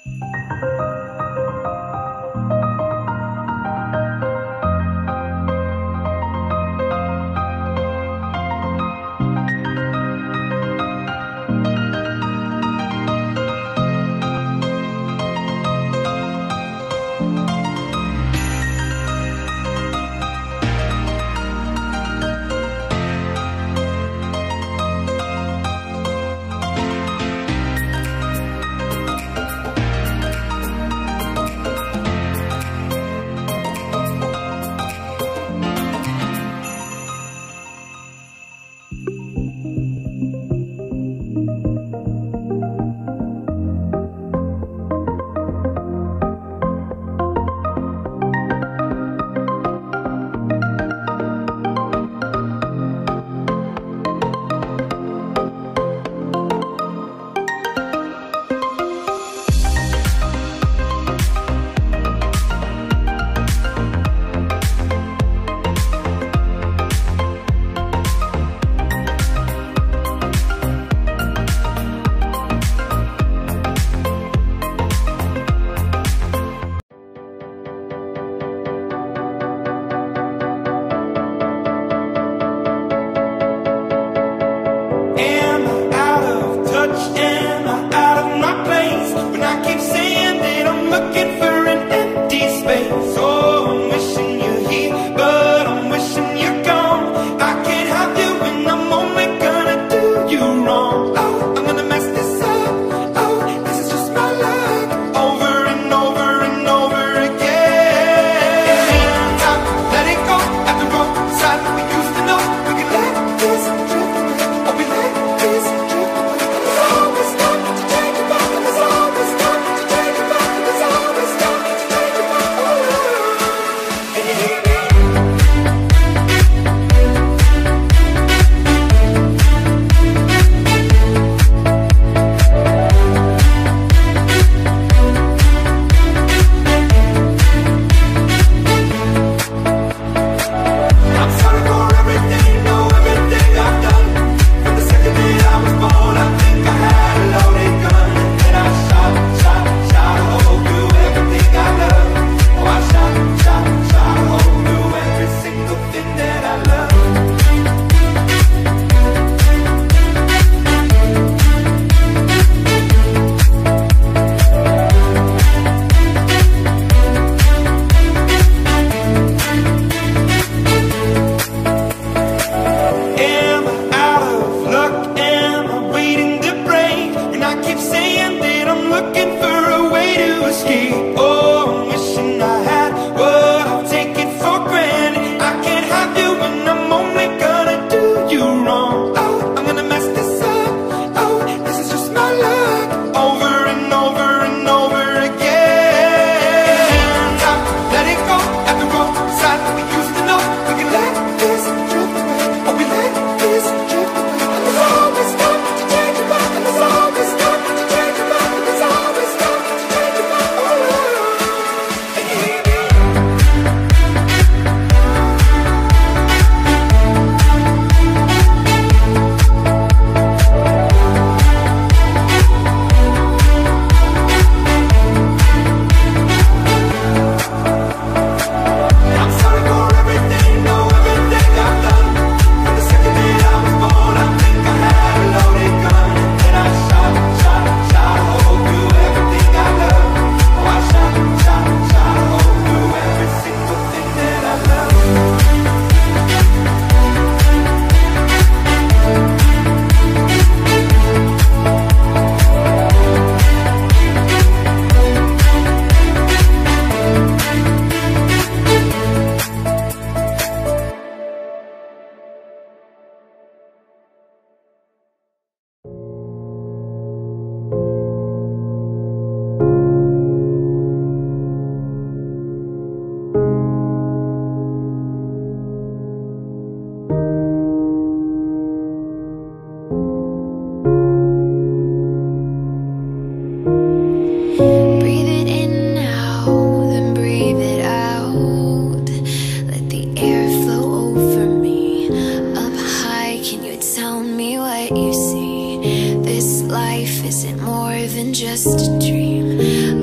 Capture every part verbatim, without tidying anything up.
what you see. This life isn't more than just a dream.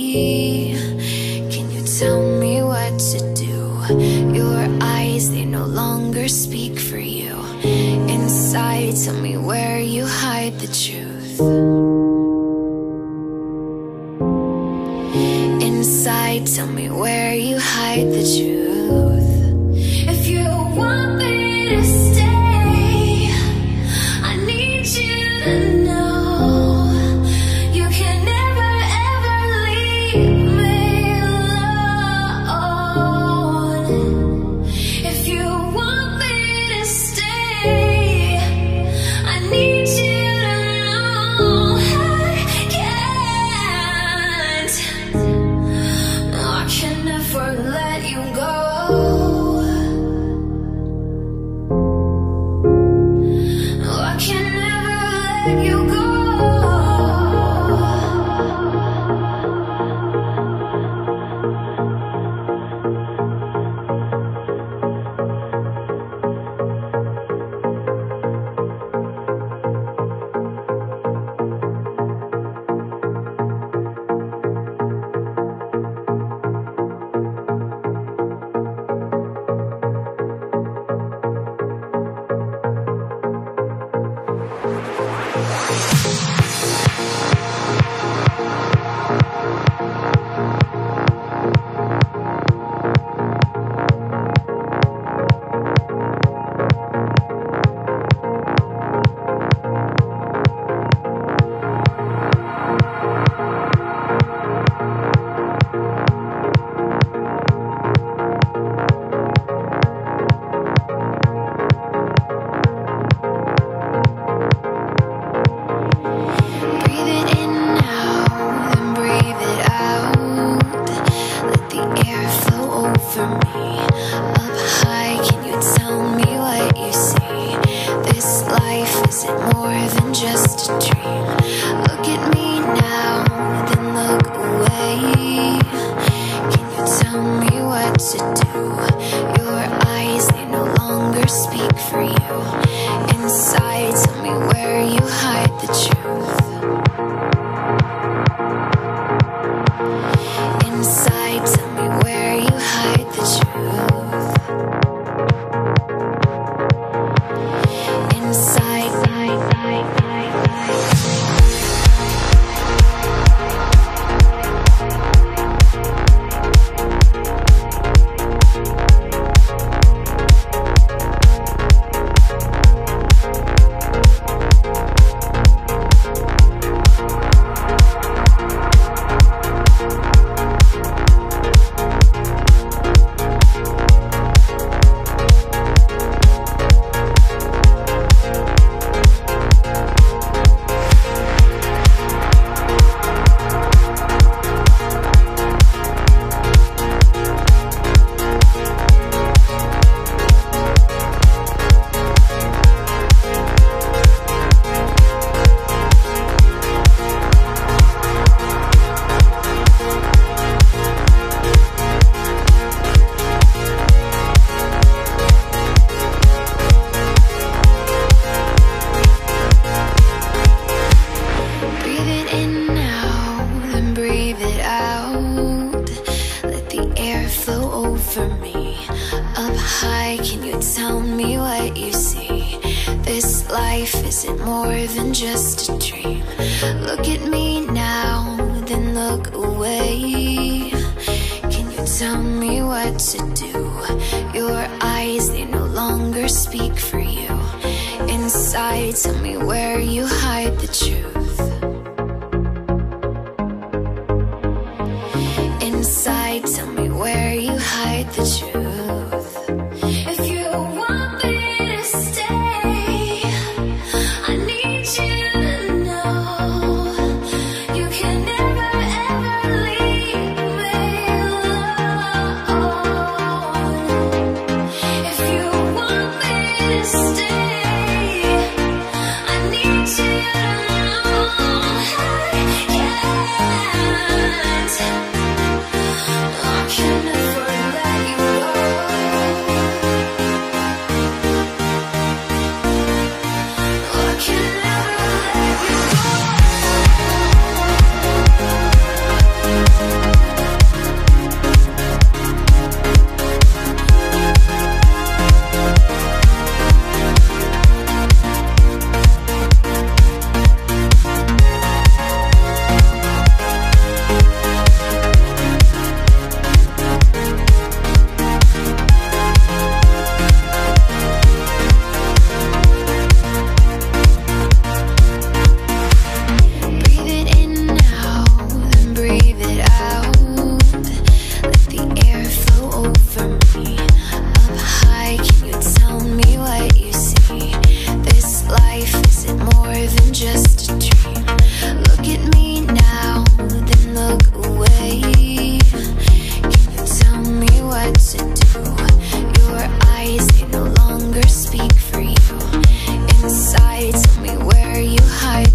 away. Can you tell me what to do? Your eyes, they no longer speak for you. Inside, tell me where you hide the truth. Inside, tell me where you hide the truth. If you want me to stay, I need you to know you can never ever leave me alone. If you want me to stay, I need you to know I can't. No, I can never let you go. No, I can never let you go. I can never let you go.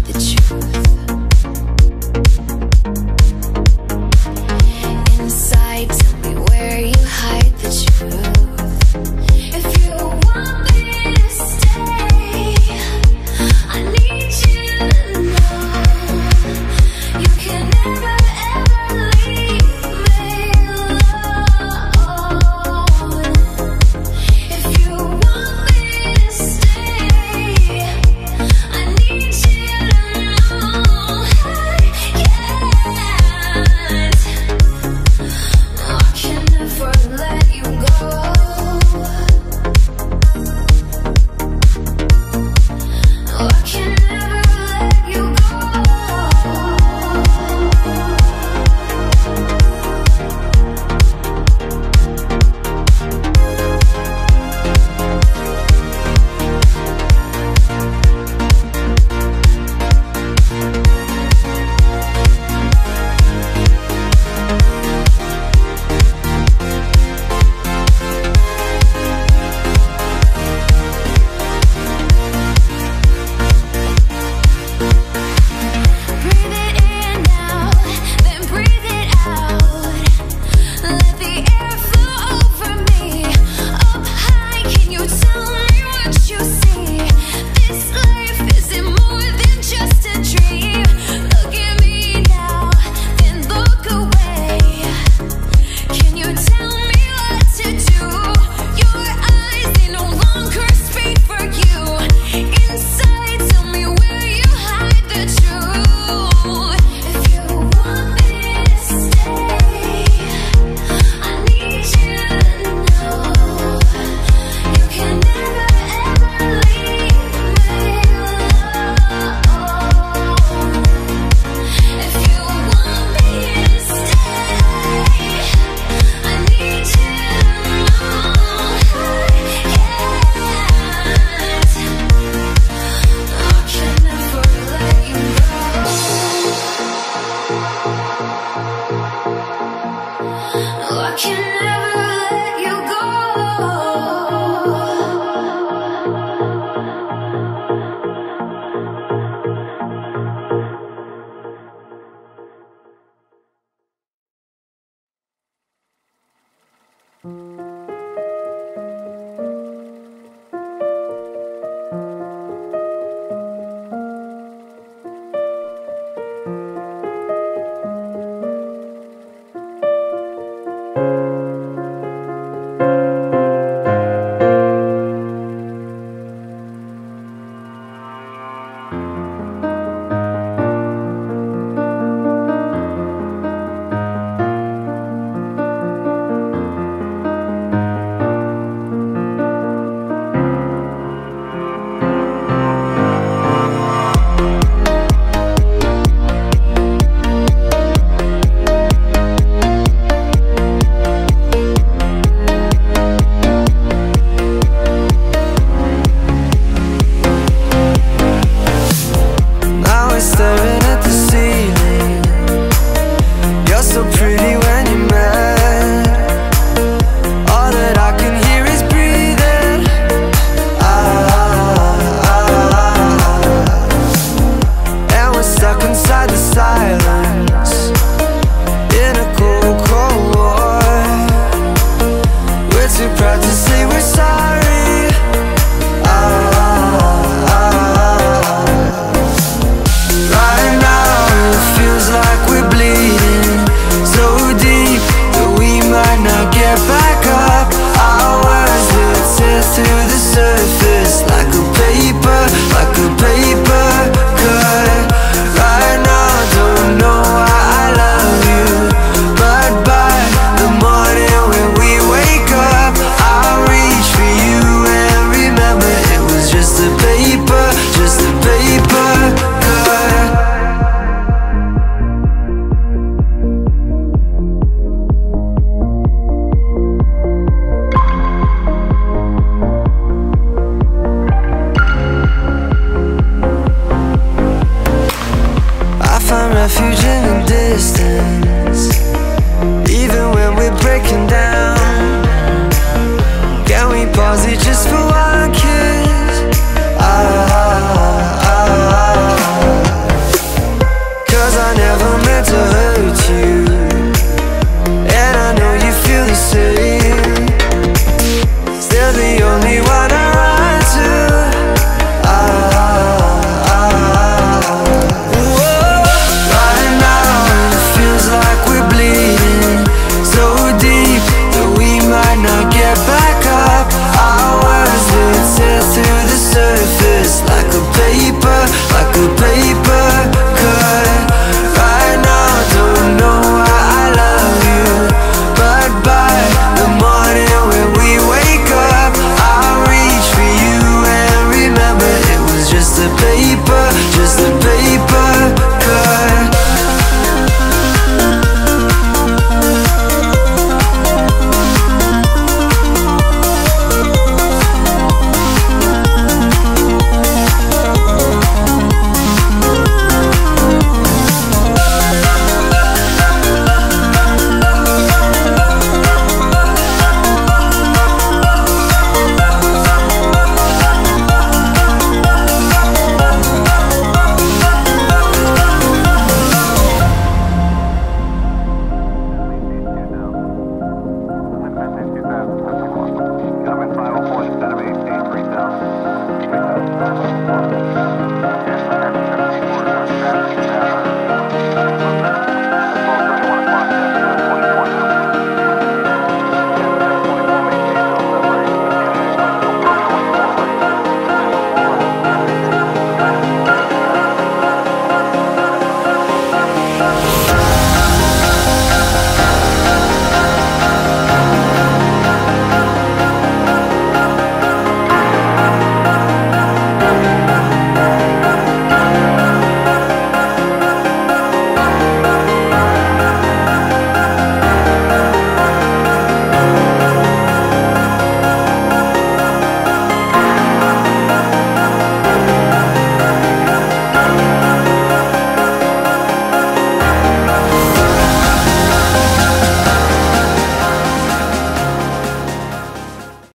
the truth. Inside, tell me where you hide the truth. If you want me to stay, I need you to know you can never ever leave me alone. If you want me to stay, I need you to know I can't. I can never let you go. I can never let you go. Breathe it in now, then breathe it out. Let the air flow over me. Up high, can you tell me what you see? This life isn't more than just a dream. Look at me now, then look away. Can you tell me what to do? Your eyes, they no longer speak for you. Inside, tell me where you hide the truth. If you want me to stay, I need you to know you can never ever leave me alone. If you want me to stay, I need you to know I can't. I can never let you go. I can never let you go. Now we're staring at the ceiling. You're so pretty when you're mad. All that I can hear is breathing. Ah, ah, ah. And we're stuck inside the silence in a cold, cold war. We're too proud to say we're sorry. Ah, ah, ah. Right now it feels like we're bleeding so deep that we might not get back up. Our words will tear through the surface like a paper, like a paper cut. Right now I don't know why I love you, but by the morning when we wake up, I'll reach for you and remember it was just a paper, just a paper cut. I find refuge in